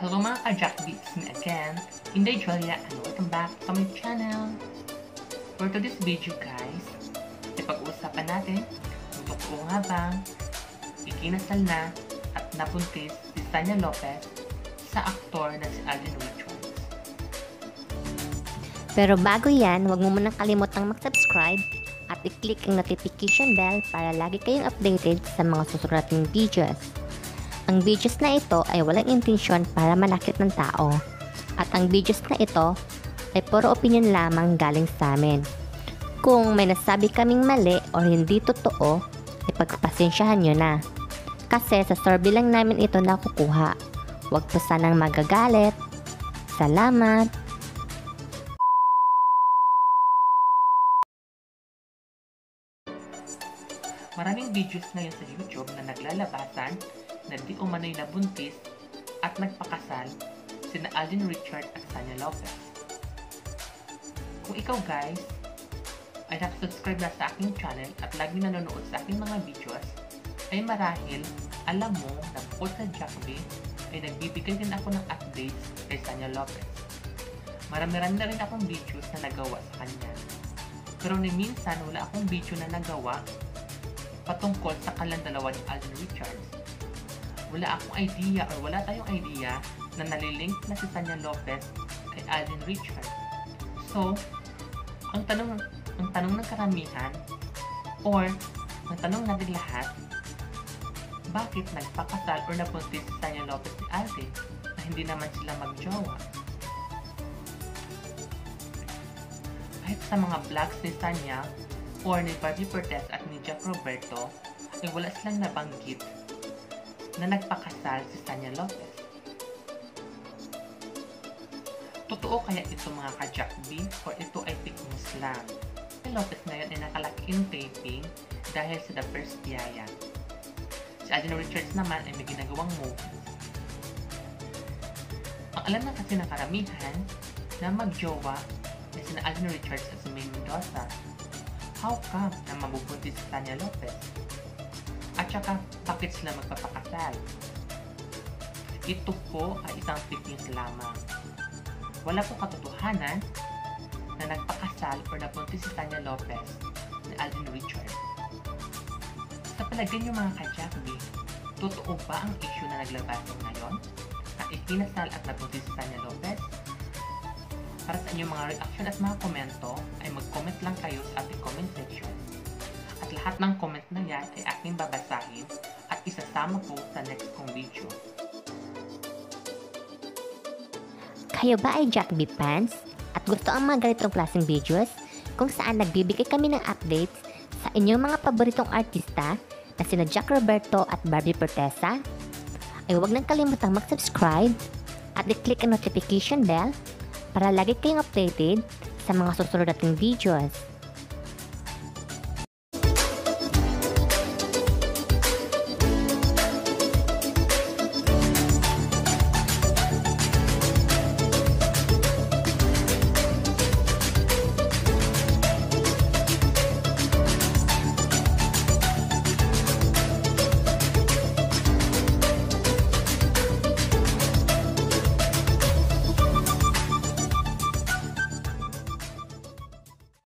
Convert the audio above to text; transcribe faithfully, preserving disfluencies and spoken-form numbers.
Hello mga ka-Jack Beats, me again, Inday Julia, and welcome back to my channel. For today's video guys, ipag-uusapan natin kung totoo nga bang ikinasal na at nabuntis si Sanya Lopez sa aktor na si Alden Richards. Pero bago yan, huwag mo munang kalimutang mag-subscribe at i-click ang notification bell para lagi kayong updated sa mga susunod nating videos. Ang videos na ito ay walang intensyon para manakit ng tao. At ang videos na ito ay puro opinion lamang galing sa amin. Kung may nasabi kaming mali o hindi totoo, ipagpasensyahan nyo na. Kasi sa survey lang namin ito nakukuha. Huwag po sanang magagalit. Salamat! Maraming videos ngayon sa YouTube na naglalabasan na di umano'y nabuntis at nagpakasal sina Alden Richards at Sanya Lopez. Kung ikaw guys ay nakasubscribe na sa aking channel at lagi nanonood sa aking mga videos, ay marahil alam mo na bukod sa Jackby ay nagbibigay din ako ng updates kay Sanya Lopez. Marami-rami na rin akong videos na nagawa sa kanya. Pero ni minsan wala akong video na nagawa patungkol sa kanilang dalawa ni Alden Richards. Wala akong idea or wala tayong idea na nalilink na si Sanya Lopez kay Alden Richards. So, ang tanong ang tanong ng karamihan or ang tanong natin lahat, bakit nagpakasal or nabuntis si Sanya Lopez ni Alden na hindi naman sila magjowa? Kahit sa mga vlogs ni Sanya or ni Barbie Cortez at ni Jack Roberto ay wala silang nabanggit na nagpakasal si Sanya Lopez. Totoo kaya ito mga ka-Jack B or ito ay fake news lang? Si Lopez ngayon ay nakalaki in taping dahil sa The First Biyaya. Si Alden Richards naman ay may ginagawang movies. Ang alam na kasi ng karamihan na magjowa na sina Alden Richards at si May Mendoza. How come na mabubuntis si Sanya Lopez? At saka, bakit sila magpapakasal? Ito po ay isang fake news lamang. Wala po katotohanan na nagpakasal o nabuntis si Sanya Lopez ni Alden Richards. Sa palagay niyo mga ka-Jackby, totoo ba ang issue na naglabasan ngayon? Na ikinasal at nabuntis si Sanya Lopez? Para sa inyong mga reaction at mga komento, ay mag-comment lang kayo sa ating comment section. At lahat ng comment na yan ay aking babasahin at isasama po sa next kong video. Kayo ba ay Jackby fans? At gusto ang mga ganitong klaseng videos kung saan nagbibigay kami ng updates sa inyong mga paboritong artista na sina Jack Roberto at Barbie Corteza? Ay huwag nang kalimutang mag-subscribe at i-click ang notification bell para lagi kayong updated sa mga susunod nating videos.